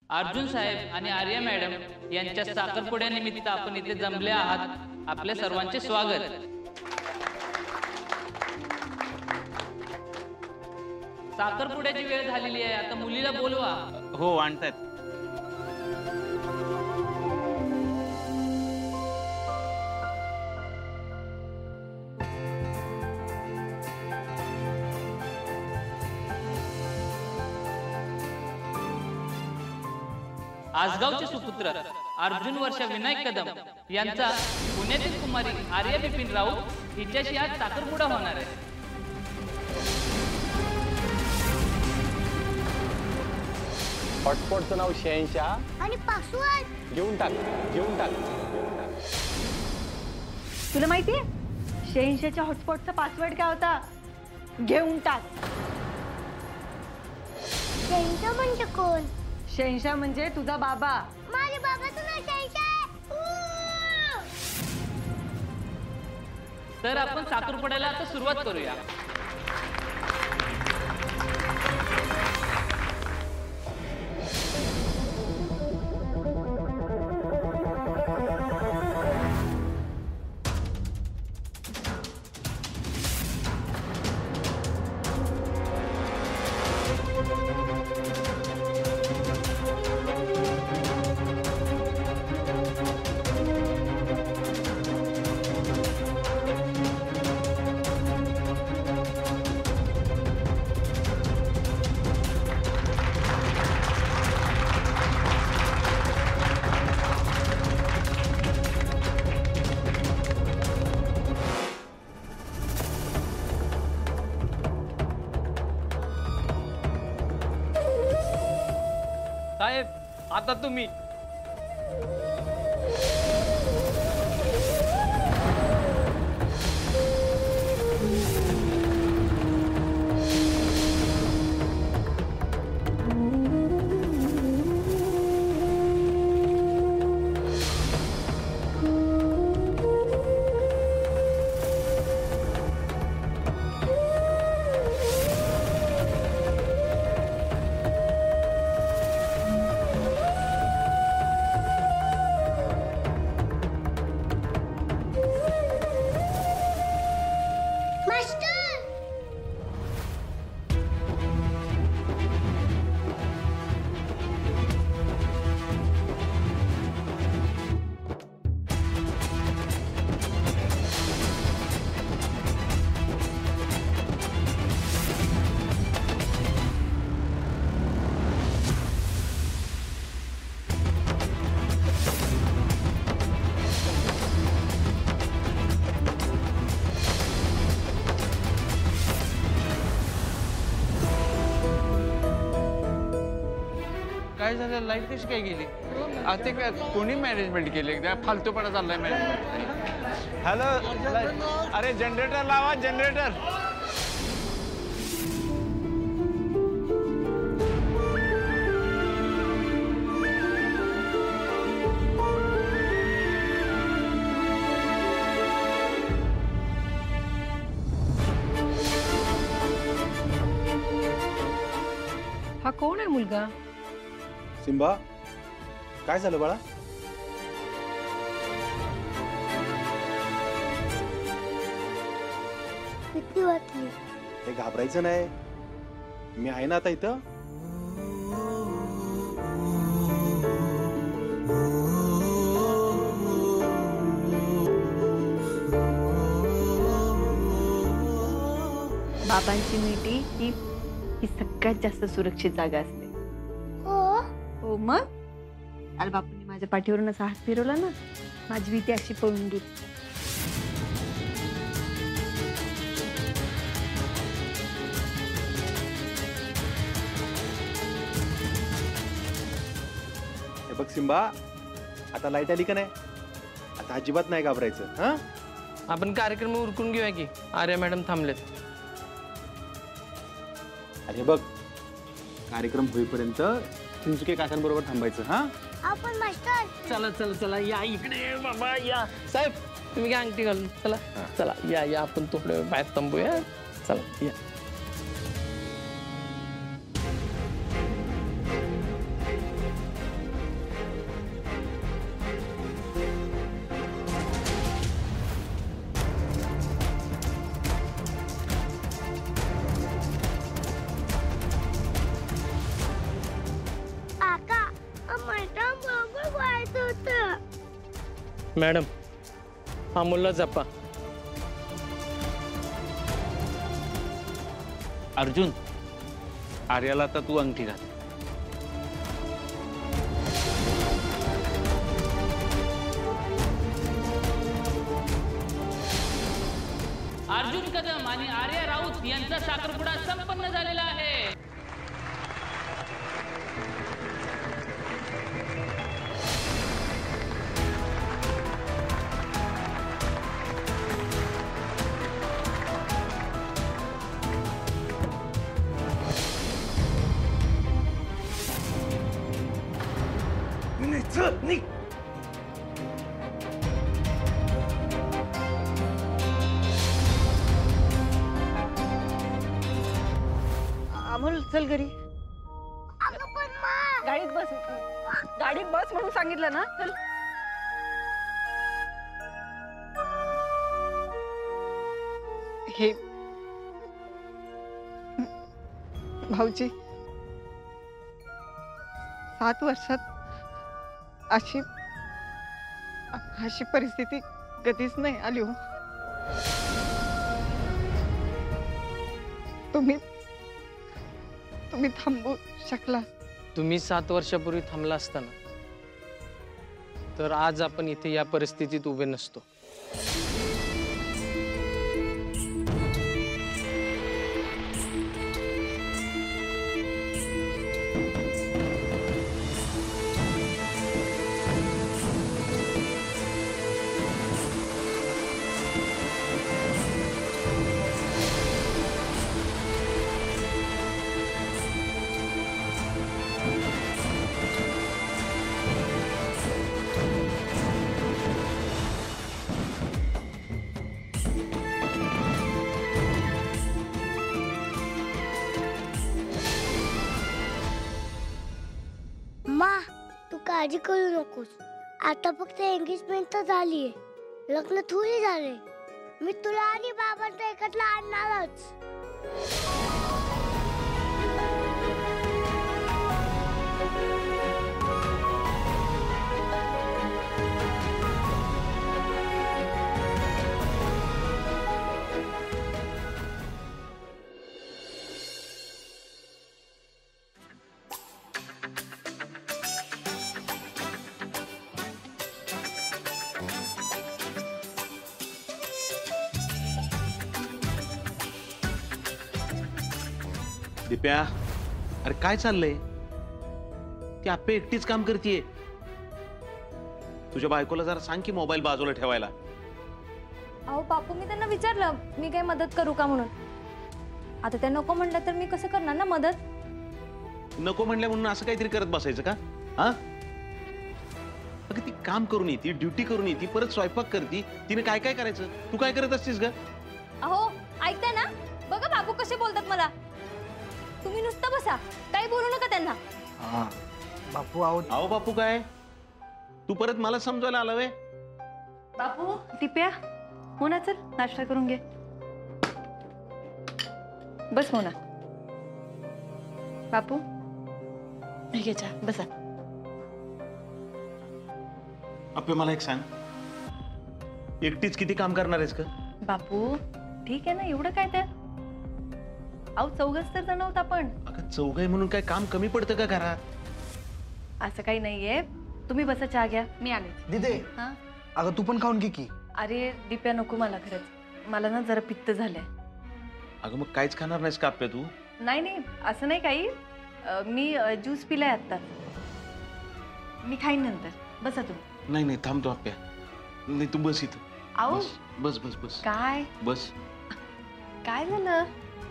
अर्जुन साहेब आणि आर्या मॅडम यांच्या साखरपुड्यानिमित्त आपण इथे जमले आहात। आपल्या सर्वांचे स्वागत। साखरपुड्याची वेळ झालेली आहे, आता मुलीला बोलवा। हो, आणतायत। आसगावचे सुपुत्र अर्जुन वर्षा विनायक कदम यांचा पुण्यातील कुमारी आर्या बिपिन राऊत हिच्याशी आज साखरपुडा होणार आहे। हॉटस्पॉटचं नाव शहनशाह आणि पासवर्ड घेऊन टाक। तुला माहितीये शहनशाहच्या हॉटस्पॉटचा पासवर्ड काय होता? घेऊन टाक। शहनशाह म्हणजे कोण? शहनशाह म्हणजे तुझा बाबा। माझ्या बाबाचं नाव शहनशाह आहे। तर आपण साखरपुड्याला आता सुरुवात करूया। साहेब, आता तुम्ही। काय झालं? लाईट कशी काय गेली? ते काय कोणी मॅनेजमेंट केले? काय फालतूपणा चाललाय मॅनेजमेंट। हॅलो, अरे जनरेटर लावा, जनरेटर। हा कोण आहे मुलगा? सिम्बा, काय झालं बाळा? किती वाटली? हे घाबरायचं नाही, मी आहे ना आता इथं। बाबांची मिठी ही सगळ्यात जास्त सुरक्षित जागा असते। हो मग काल बापूंनी माझ्या पाठीवरून असा हात फिरवला ना, माझी भीती अशी पळून गेली। हे बघ सिम्बा, आता लाईट आली का नाही, आता अजिबात नाही घाबरायचं। हा, आपण कार्यक्रम उरकून घेऊया की आर्या मॅडम थांबलेत। अरे बघ, कार्यक्रम होईपर्यंत चिंचुके काकांबरोबर थांबायचं। हा, आपण मास्टर चला चला चला, या इकडे बाबा या। साहेब तुम्ही काय अंगठी घालून चला चला, या या आपण थोडे बाहेर थांबूया। चला या। मला बरोबर व्हायचं होतं. मॅडम अमोलला जपा. अर्जुन, आर्याला आता तू अंगठी घाल. अर्जुन कदम आणि आर्या राऊत यांचा साखरपुडा संपन्न झालेला आहे. अमोल चल घरी. अगं पण मग गाडीत बस. गाडीत बस म्हणून सांगितलं ना. चल. हे भाऊजी 7 वर्षात अशी अशी परिस्थिती कधीच नाही आली हो. तुम्ही थांबू शकला. तुम्ही 7 वर्षापूर्वी थांबला असताना तर आज आपण इथे या परिस्थितीत उभे नसतो. मा तू काळजी करू नकोस. आता फक्त एंगेजमेंट तर झालीये, लग्न थोडी झाले. मी तुला आणि बाबांना एकत्र आणणारच. दिप्या, अरे काय चाललंय? ती आप्पे एकटीच काम करतीये. तुझ्या बायकोला जरा सांग की मोबाईल बाजूला ठेवायला. अहो बापू, मी त्यांना विचारलं मी काय मदत करू का म्हणून. आता त्या नको म्हणलं तर मी कसं करणार ना मदत. नको म्हणल्या म्हणून असं काहीतरी करत बसायचं का? हा, अगं ती काम करून येते, ड्युटी करून येते, परत स्वयंपाक करती. तिने काय काय करायचं? तू काय करत असतीस ग? अहो ऐकताय ना, बघा बापू कसे बोलतात मला. तुम्ही नुसतं बसा, काही बोलू नका त्यांना. बापू आहो. अहो बापू काय, तू परत मला समजायला आला वे? बापू. दिप्या मोना चल नाश्ता करून घे. बस मोना. बापू हे घे चहा, बसा. आप्पे मला एक सांग, एकटीच किती काम करणार आहेस का? बापू ठीक आहे ना, एवढं काय त्यात. अहो चौघच तर जण आहोत आपण. अगं चौघाई म्हणून काय काम कमी पडतं का घरात? असं काही नाहीये. तुम्ही बसा, चहा घ्या, मी आले. दिदे, हा अगं तू पण खाऊन घे की. अरे दिप्या नको मला, खरंच मला ना जरा पित्त झालंय. अगं मग काहीच खाणार नाहीस का आप्पे तू? नाही नाही असं नाही काही. मी ज्यूस पिलाय आता, मी खाईन नंतर. बसा तुम्ही. नाही नाही थांबतो आप्प्या. नाही तू बस इथं. आओ बस बस बस बस. काय बस. काय झालं?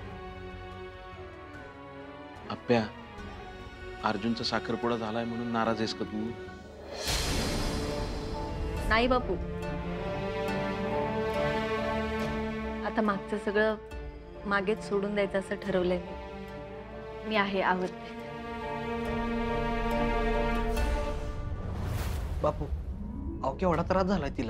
आप्प्या, अर्जुनचा साखरपुडा झालाय म्हणून नाराज आहेस का तू? नाही बापू, आता मागचं सगळं मागेच सोडून द्यायचं असं ठरवलंय मी आहे आवडते. बापू अहो केवढा त्रास झालाय तिला.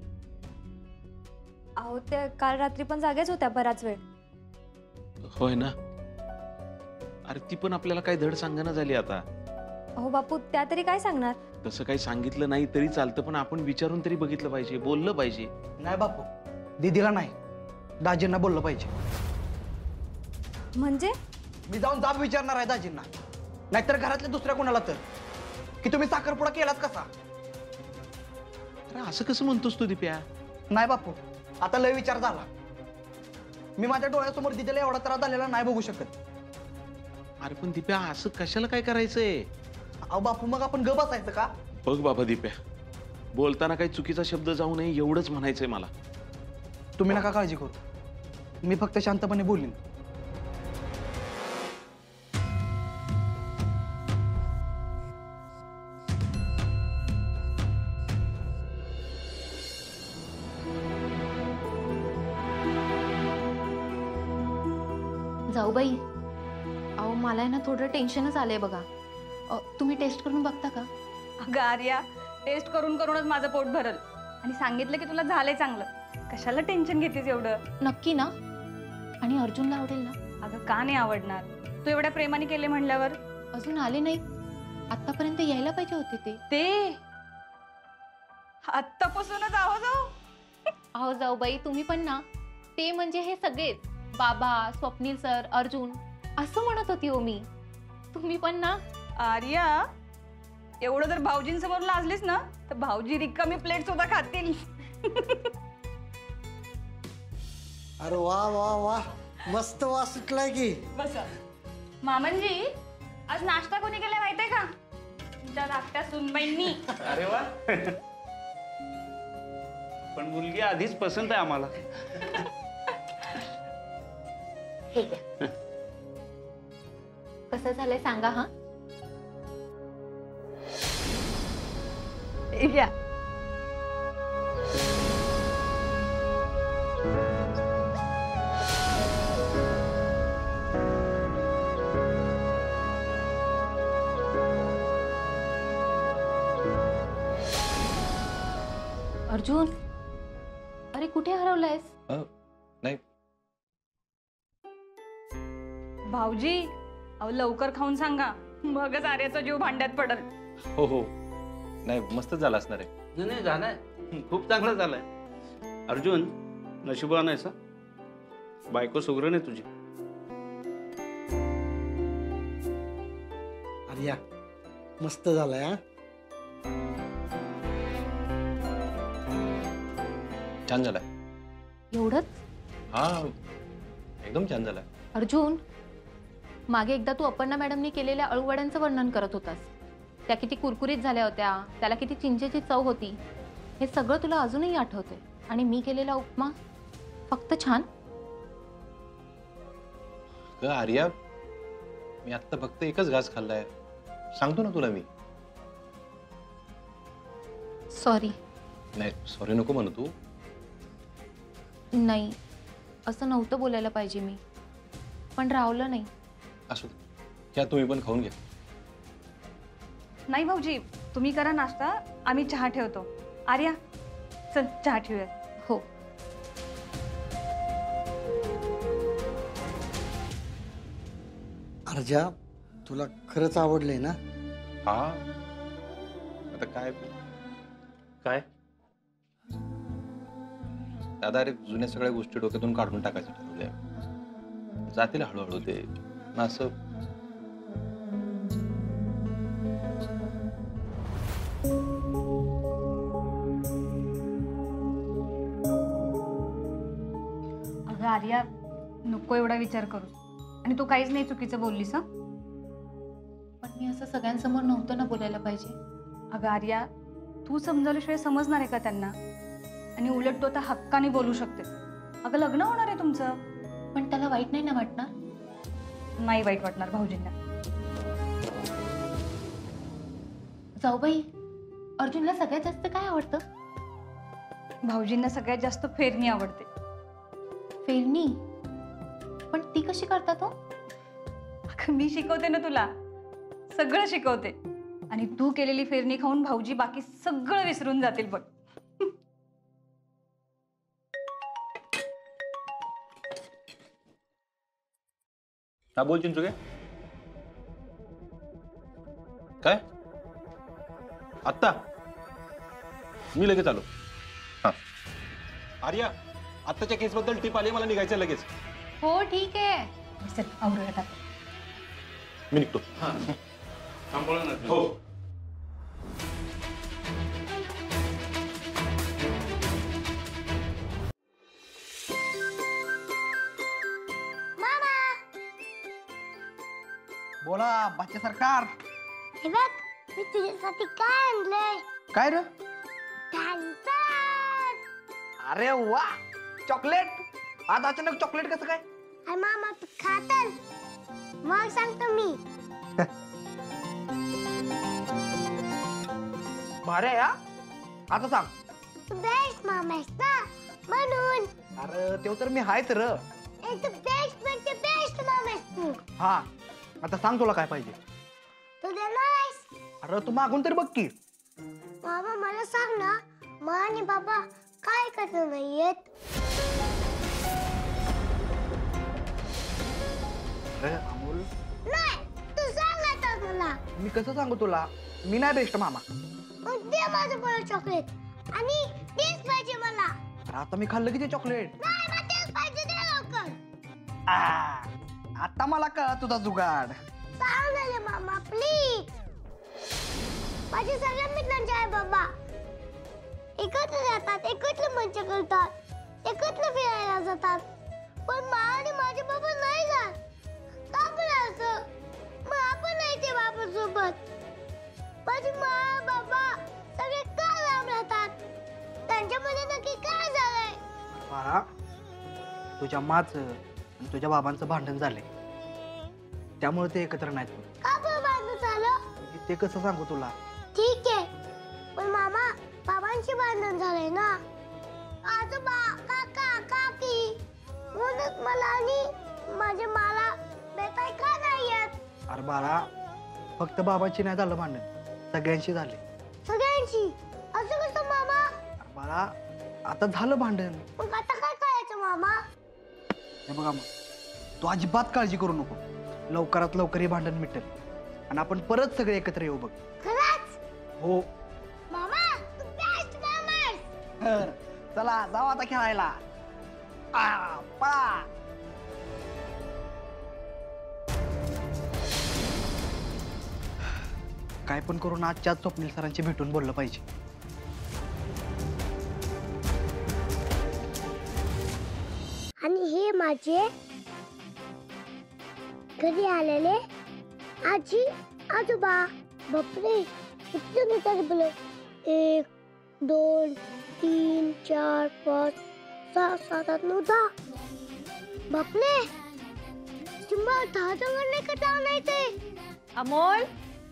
अहो त्या काल रात्री पण जागेच होत्या बराच वेळ. होय ना. अरे ती पण आपल्याला काही धड सांगणं झाली आता. अहो बापू त्या तरी काय सांगणार? तसं काही सांगितलं नाही तरी चालतं, पण आपण विचारून तरी बघितलं पाहिजे, बोललं पाहिजे. नाही बापू, दीदीला नाही, दाजींना बोललं पाहिजे. म्हणजे मी जाऊन जाब विचारणार आहे दाजींना, नाहीतर घरातल्या दुसऱ्या कोणाला तर, की तुम्ही साखरपुडा केलात कसा. अरे असं कसं म्हणतोस तू दिप्या? नाही बापू, आता लय विचार झाला. मी माझ्या डोळ्यासमोर दीदीला एवढा त्रास झालेला नाही बघू शकत. अरे पण दिप्या असं कशाला काय करायचंय? अहो बापू, मग आपण ग बसायचं का? बघ बाबा दिप्या, बोलताना काही चुकीचा शब्द जाऊ नये एवढंच म्हणायचंय मला. तुम्ही नका काळजी करू, मी फक्त शांतपणे बोलीन. जाऊ बाई, अहो मला आहे ना थोडं टेन्शनच आलंय बघा. तुम्ही टेस्ट करून बघता का? अगं आर्या, टेस्ट करून करूनच माझं पोट भरल आणि सांगितलं की तुला झालंय चांगलं. कशाला टेन्शन घेतेस एवढं? नक्की ना? आणि अर्जुनला आवडेल ना? अगं का नाही आवडणार? तू एवढ्या प्रेमाने केले म्हणल्यावर. अजून आले नाही, आतापर्यंत यायला पाहिजे होते ते आत्तापासूनच आहो जाऊ. अहो जाऊ बाई, तुम्ही पण ना, ते म्हणजे हे सगळेच, बाबा, स्वप्नील सर, अर्जुन असं म्हणत होती हो मी. तुम्ही पण ना. आर्या, एवढं जर भाऊजींसमोर लाजलीस ना तर भाऊजी रिकामी प्लेट सुद्धा खातील. अरे वा वा वा, मस्त वास सुटलाय की. बसा. मामनजी, आज नाश्ता कोणी केलाय माहितीये का? तुमच्या धाकट्या सुनबाईंनी. अरे वा. पण मुलगी आधीच पसंत आहे आम्हाला. ठीक आहे. कसं झालंय सांगा. हा या. अर्जुन, अरे कुठे हरवलायस? नाही भाऊजी, अहो लवकर खाऊन सांगा, मगच आर्याचा जीव भांड्यात पडल. हो हो, नाही मस्त झालं असणार आहे. नाही नाही, झालंय, खूप चांगलं झालंय. अर्जुन, नशिबान आहेस. बायको सुगरण आहे तुझी. आर्या, मस्त झालाय. हा, छान झालाय. एवढंच? हा, एकदम छान झालाय. अर्जुन, मागे एकदा तू अपर्णा मॅडमनी केलेल्या अळूवड्यांचं वर्णन करत होतास. त्या किती कुरकुरीत झाल्या होत्या, त्याला किती चिंचेची चव होती, हे सगळं तुला अजूनही आठवते. आणि मी केलेला उपमा फक्त छान. आर्या, मी आत्ता फक्त एकच घास खाल्लाय, सांगतो ना तुला मी. सॉरी. नाही सॉरी नको म्हणू तू. नाही, असं नव्हतं बोलायला पाहिजे मी, पण रावलं नाही. असू दे, घ्या तुम्ही पण खाऊन घ्या. नाही भाऊजी, तुम्ही करा नाश्ता, आम्ही चहा ठेवतो. आर्या, चल चहा ठेवूया. हो. अर्जा, तुला खरंच आवडलंय ना? हा, आता काय काय दादा, अरे जुन्या सगळ्या गोष्टी डोक्यातून काढून टाकायचं ठरवलंय. जातील हळूहळू ते ना. असं अगं आर्या, नको एवढा विचार करू. आणि तू काहीच नाही चुकीचं बोललीस. हं, पण मी असं सगळ्यांसमोर नव्हतं ना बोलायला पाहिजे. अगं आर्या, तू समजावल्याशिवाय समजणार आहे का त्यांना? आणि उलट तू आता हक्काने बोलू शकते. अगं लग्न होणार आहे तुमचं. पण त्याला वाईट नाही ना वाटणार? नाही वाईट वाटणार भाऊजींना. जाऊबाई, अर्जुनला सगळ्यात जास्त काय आवडतं? भाऊजींना सगळ्यात जास्त फेरणी आवडते. फेरणी? पण ती कशी करतात हो? अगं मी शिकवते ना तुला, सगळं शिकवते. आणि तू केलेली फेरणी खाऊन भाऊजी बाकी सगळं विसरून जातील बघ. हा, बोल चिंचुके. काय आत्ता मी लगेच आलो. हा आर्या, आत्ताच्या केस बद्दल टिप आली, मला निघायचं लगेच. हो ठीक आहे. चल आवरूयात आता. मी निघतो. सांभाळून ना. हो. बोला बच्चे सरकार. हे बघ मी तुझ्यासाठी काय आणलंय. काय रे? फॅन्टन. अरे वा, चॉकलेट. आज अचानक चॉकलेट कसं काय? अरे मामा तू खातल. मग सांगतो मी. भारी आहे हा. आता सांग. तू बेस्ट मामा आहेस ना म्हणून. अरे तेव तर मी हाय तर. एकदम बेस्ट म्हणजे बेस्ट मामा आहेस तू. हा आता सांग तुला काय पाहिजे. तू देणार आहेस. अरे तू मागून तर बघ की. मामा मला सांग ना, मा आणि बाबा काय करत नाहीयेत. अरे अमोल, नाही तू सांग आता मला. मी कसं सांगू तुला, मी नाही बेस्ट मामा. मग दे माझं बरं चॉकलेट. आणि तेच पाहिजे मला. अरे आता मी खाल्लं की ते चॉकलेट. नाही मला तेच पाहिजे, दे लवकर. आता मला कळा तुझा जुगाड. सांग ना रे मामा प्लीज. माझे सगळ्या मित्रांचे आई बाबा एकत्र राहतात, एकत्र मंच करतात, एकत्र फिरायला जातात. पण मा आणि माझे बाबा नाही जात. का बरं असं? मग आपण नाही ते बाबा सोबत. माझे मा बाबा सगळे का लांब राहतात? त्यांच्यामध्ये नक्की काय झालंय? बाळा, तुझ्या माचं आणि तुझ्या बाबांचं भांडण झालंय, त्यामुळे ते एकत्र नाहीत होत. का बरं भांडण झालं? ते कसं सांगू तुला. ठीक आहे, पण मामा बाबांची भांडण झालंय ना. आजोबा काका काकी म्हणूनच मला आणि माझे मला भेटाय का नाही येत? अरे बाळा, फक्त बाबांची नाही झालं भांडण, सगळ्यांशी झाले. सगळ्यांची? असं कसं मामा? अरे बाळा, आता झालं भांडण. मग आता काय करायचं मामा? हे बघा मग, तू अजिबात काळजी करू नको. लवकरात लवकर हे भांडण मिटेल आणि आपण परत सगळे एकत्र येऊ बघ. खरंच? हो. मामा तू बेस्ट मामा आहेस. चला जाऊ आता खेळायला. पळा. काय पण करून आजच्याच स्वप्नील सरांची भेटून बोललं पाहिजे. आणि हे माझे घरी आलेले आजी आजोबा. बापरे किती मिनिटात बोल. 1 2 3 4 5 6 7 8 9 10. बापरे सिंबा 10 जंगल नाही कटा नाही ते. अमोल,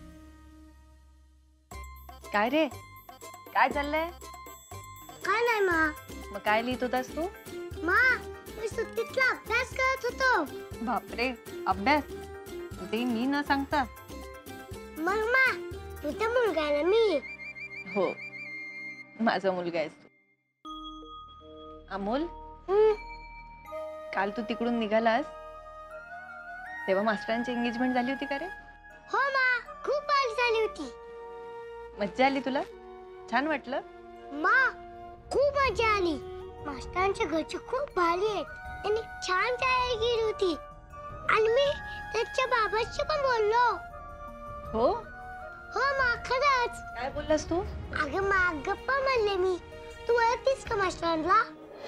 काय रे, काय चाललंय? काय नाही मा. मग काय लिहित होतास तू? मा मी सुट्टीतला अभ्यास करत होतो. बापरे, अभ्यास? ते मी न सांगता? मग मा तुझा मुलगा आहे ना मी. हो, माझा मुलगा आहेस तू. अमोल, काल तू तिकडून निघालास तेव्हा मास्टरांची एंगेजमेंट झाली होती का रे? हो मा, खूप भारी झाली होती. मज्जा आली तुला? छान वाटलं? मा खूप मजा आली. मास्टरांच्या घरचे खूप भारी आहेत. त्यांनी छान तयारी केली होती आणि मी त्याच्या बाबाशी पण बोललो. हो हो मा, खरंच. काय बोललास तू? अगं मा गप्पा म्हणले मी. तू ओळखतीस का मास्टरांना?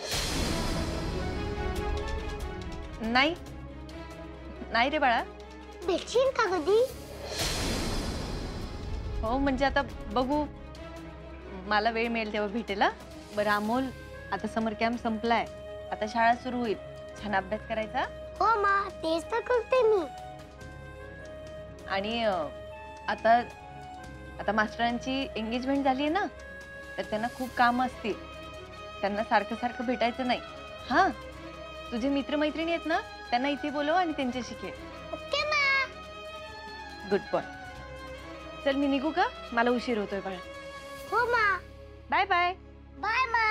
नाही नाही रे बाळा. भेटशील का कधी? हो म्हणजे आता बघू, मला वेळ मिळेल तेव्हा भेटेल. बरं अमोल, आता समर कॅम्प संपलाय, आता शाळा सुरू होईल. छान अभ्यास करायचा. हो मा, तेच तर करते मी. आणि आता आता मास्टरांची एंगेजमेंट झाली आहे ना, तर त्यांना खूप काम असतील. त्यांना सारखं सारखं भेटायचं नाही. हां, तुझे मित्रमैत्रिणी आहेत ना, त्यांना इथे बोलव आणि त्यांच्याशी खेळ. ओके मा. Good boy. चल मी निघू का? मला उशीर होतोय बाळा. हो मा. Bye bye. बाय मा.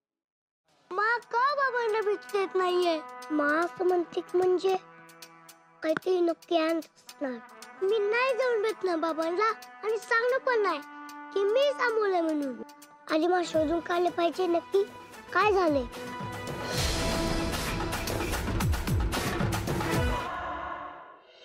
मा का बाबांना भेटू देत नाहीये? मा असं म्हणते म्हणजे काहीतरी नक्की आणत असणार. मी नाही जाऊन भेटणार बाबांना आणि सांगणार पण नाही की मी सांगवलंय म्हणून. आधी मला शोधून काढले पाहिजे नक्की काय झालंय.